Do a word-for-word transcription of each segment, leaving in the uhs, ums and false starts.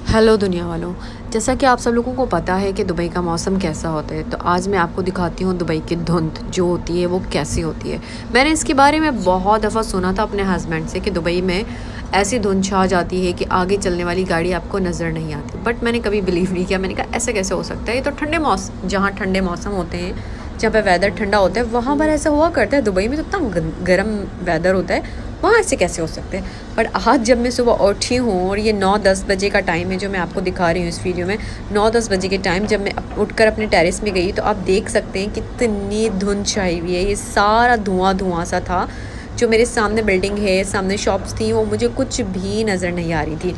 Hello दुनिया वालों, जैसा कि आप सब लोगों को पता है कि दुबई का मौसम कैसा होता है, तो आज मैं आपको दिखाती हूँ दुबई की धुंध जो होती है वो कैसी होती है। मैंने इसके बारे में बहुत दफ़ा सुना था अपने हस्बैंड से कि दुबई में ऐसी धुंध छा जाती है कि आगे चलने वाली गाड़ी आपको नज़र नहीं आती, बट मैंने कभी बिलीव नहीं किया। मैंने कहा ऐसे कैसे हो सकता है, ये तो ठंडे मौसम, जहाँ ठंडे मौसम होते हैं, जहाँ पे वेदर ठंडा होता है, वहाँ पर ऐसा हुआ करता है। दुबई में तो इतना गर्म वेदर होता है, वहाँ ऐसे कैसे हो सकते हैं। पर आज जब मैं सुबह उठी हूँ और ये नौ दस बजे का टाइम है जो मैं आपको दिखा रही हूँ इस वीडियो में, नौ दस बजे के टाइम जब मैं उठकर अपने टेरेस में गई तो आप देख सकते हैं कितनी धुंध छाई हुई है। ये सारा धुआं धुआं सा था। जो मेरे सामने बिल्डिंग है, सामने शॉप्स थी, वो मुझे कुछ भी नज़र नहीं आ रही थी।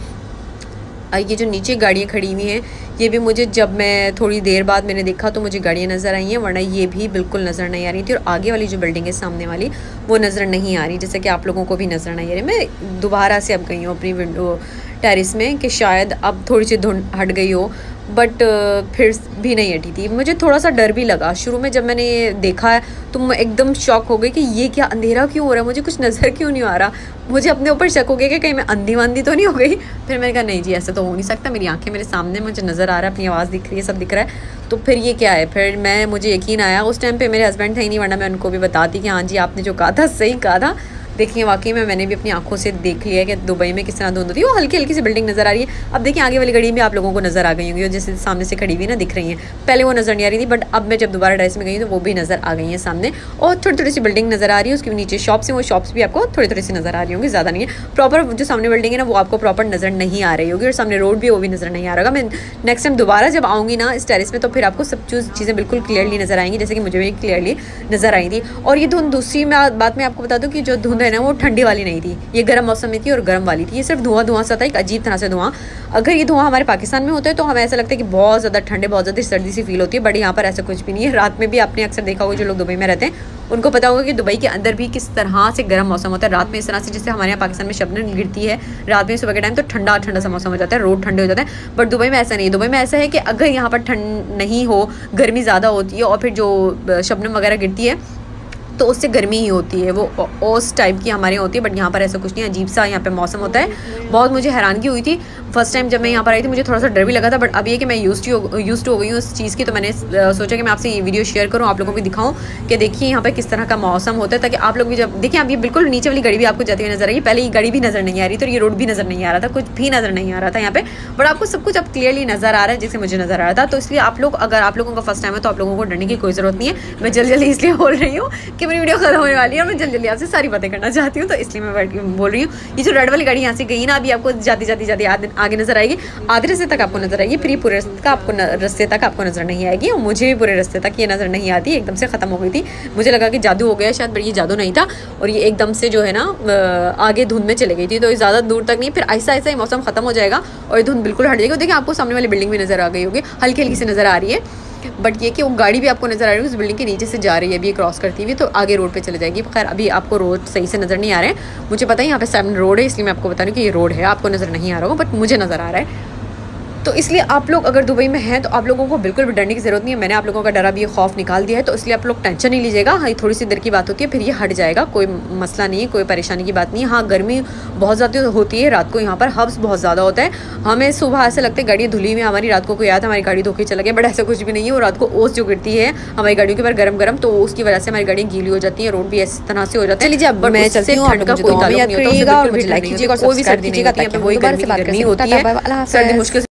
ये जो नीचे गाड़ियाँ खड़ी हुई हैं, ये भी मुझे जब मैं थोड़ी देर बाद मैंने देखा तो मुझे गाड़ियाँ नज़र आई हैं, वरना ये भी बिल्कुल नज़र नहीं आ रही थी। और आगे वाली जो बिल्डिंग है सामने वाली, वो नज़र नहीं आ रही, जैसे कि आप लोगों को भी नज़र नहीं आ रही। मैं दोबारा से अब गई हूँ अपनी विंडो टेरिस में कि शायद अब थोड़ी सी धुंध हट गई हो, बट फिर भी नहीं हटी थी। मुझे थोड़ा सा डर भी लगा शुरू में। जब मैंने ये देखा तो मैं एकदम शॉक हो गई कि ये क्या, अंधेरा क्यों हो रहा है, मुझे कुछ नज़र क्यों नहीं आ रहा। मुझे अपने ऊपर शक हो गया कि कहीं मैं अंधी वांधी तो नहीं हो गई। फिर मैंने कहा नहीं जी, ऐसा तो हो नहीं सकता, मेरी आंखें मेरे सामने, मुझे नज़र आ रहा है, अपनी आवाज़ दिख रही है, सब दिख रहा है, तो फिर ये क्या है। फिर मैं मुझे यकीन आया। उस टाइम पे मेरे हस्बैंड थे ही नहीं, वरना मैं उनको भी बताती कि हाँ जी आपने जो कहा था सही कहा था। देखिए वाकई में मैंने भी अपनी आंखों से देख लिया है कि दुबई में किस तरह धुंध होती है। वो हल्की हल्की सी बिल्डिंग नज़र आ रही है। अब देखिए आगे वाली गाड़ी भी आप लोगों को नज़र आ गई होंगी, जैसे सामने से खड़ी हुई ना दिख रही हैं। पहले वो नज़र नहीं आ रही थी, बट अब मैं जब दोबारा ड्रेस में गई तो वो भी नज़र आ गई हैं सामने। और थोड़ी थोड़ी सी बिल्डिंग नज़र आ रही है, उसके नीचे शॉप्स हैं, वो शॉप्स भी आपको थोड़ी थोड़ी सी नज़र आ रही होंगी, ज़्यादा नहीं है। प्रॉपर जो सामने बिल्डिंग है ना, वो आपको प्रॉपर नज़र नहीं आ रही होगी, और सामने रोड भी वो भी नज़र नहीं आ रहा होगा। मैं नेक्स्ट टाइम दोबारा जब आऊँगी ना इस टेरिस में, तो फिर आपको सब चीज़ें बिल्कुल क्लियरली नज़र आएंगी, जैसे कि मुझे भी क्लियरली नज़र आई थी। और ये धुंध, दूसरी बात मैं आपको बता दूँ कि जो धुंध है ना, वो ठंडी वाली नहीं थी, ये गर्म मौसम में थी और गर्म वाली थी। ये सिर्फ धुआं धुआं सा था, एक अजीब तरह से धुआं। अगर ये धुआं हमारे पाकिस्तान में होता है तो हमें ऐसा लगता है कि बहुत ज़्यादा ठंडे, बहुत ज़्यादा सर्दी सी फील होती है, बट यहाँ पर ऐसा कुछ भी नहीं है। रात में भी आपने अक्सर देखा होगा, जो लोग दुबई में रहते हैं उनको पता होगा कि दुबई के अंदर भी किस तरह से गर्म मौसम होता है। रात में इस तरह से, जैसे हमारे यहाँ पाकिस्तान में शबनम गिरती है रात में सुबह के टाइम, तो ठंडा ठंडा सा मौसम हो जाता है, रोड ठंडे हो जाते हैं। बट दुबई में ऐसा नहीं है। दुबई में ऐसा है कि अगर यहाँ पर ठंड नहीं हो, गर्मी ज़्यादा होती है, और फिर जो शबनम वगैरह गिरती है तो उससे गर्मी ही होती है, वो ओस टाइप की हमारे होती है। बट यहाँ पर ऐसा कुछ नहीं, अजीब सा यहाँ पे मौसम होता है। बहुत मुझे हैरानगी हुई थी फर्स्ट टाइम जब मैं यहाँ पर आई थी, मुझे थोड़ा सा डर भी लगा था, बट अब ये कि मैं यूज टू यूज टू हो गई हूँ उस चीज़ की, तो मैंने सोचा कि मैं आपसे ये वीडियो शेयर करूँ, आप लोगों को भी दिखाऊँ कि देखिए यहाँ पर किस तरह का मौसम होता है, ताकि आप लोग भी जब देखिए। अब ये बिल्कुल नीचे वाली गाड़ी भी आपको जाती हुई नजर आई, पहले ये गाड़ी भी नजर नहीं आ रही थी और ये रोड भी नजर नहीं आ रहा था, कुछ भी नजर नहीं आ रहा था यहाँ पे, बट आपको सब कुछ अब क्लियरली नजर आ रहा है जैसे मुझे नजर आ रहा था। तो इसलिए आप लोग, अगर आप लोगों का फर्स्ट टाइम है तो आप लोगों को डरने की कोई ज़रूरत नहीं है। मैं जल्दी जल्दी इसलिए बोल रही हूँ कि मेरी वीडियो खत्म होने वाली है और मैं जल्दी जल्दी आपसे सारी बातें करना चाहती हूँ, तो इसलिए मैं बोल रही हूँ। ये जो रेड वाली गाड़ी यहाँ से गई ना, अभी आपको जाती जाती जाती आगे नजर आएगी, आधे रास्ते तक आपको नजर आएगी, फिर पूरे रास्ते का आपको रास्ते तक आपको नजर नहीं आएगी। और मुझे भी पूरे रास्ते तक ये नजर नहीं आती, एकदम से खत्म हो गई थी। मुझे लगा कि जादू हो गया शायद, बट ये जादू नहीं था, और ये एकदम से जो है ना आगे धुंध में चले गई थी, तो ज़्यादा दूर तक नहीं। फिर ऐसा ऐसा ही मौसम खत्म हो जाएगा और ये धुंध बिल्कुल हट जाएगी। देखिए आपको सामने वाली बिल्डिंग भी नजर आ गई होगी, हल्की हल्की से नजर आ रही है, बट ये कि वो गाड़ी भी आपको नजर आ रही है उस बिल्डिंग के नीचे से जा रही है, अभी ये क्रॉस करती हुई, तो आगे रोड पे चले जाएगी। खैर अभी आपको रोड सही से नज़र नहीं आ रहे हैं, मुझे पता है यहाँ पे सेवन रोड है, इसलिए मैं आपको बता रही हूँ कि ये रोड है, आपको नज़र नहीं आ रहा होगा, बट मुझे नज़र आ रहा है। तो इसलिए आप लोग अगर दुबई में हैं तो आप लोगों को बिल्कुल भी डरने की ज़रूरत नहीं है। मैंने आप लोगों का डरा भी, खौफ निकाल दिया है, तो इसलिए आप लोग टेंशन नहीं लीजिएगा। हाँ, थोड़ी सी देर की बात होती है, फिर ये हट जाएगा, कोई मसला नहीं है, कोई परेशानी की बात नहीं है। हाँ, गर्मी बहुत ज़्यादा होती है रात को, यहाँ पर हब्स बहुत ज़्यादा होता है। हमें सुबह ऐसे लगता है गाड़ियाँ धुली हुई हमारी, रात को कोई आया था हमारी गाड़ी धोके चला गया, बट ऐसा कुछ भी नहीं है। वो रात को ओस जो गिरती है हमारी गाड़ियों के ऊपर गर्म गर्म, तो उसकी वजह से हमारी गाड़ियाँ गीली हो जाती है, रोड भी इस तरह से हो जाता है। लीजिए अब मैं चलती हूँ, ठंड का कोई ताल्लुक नहीं होता, कोई भी सर्दी नहीं होती है, सर्दी मुश्किल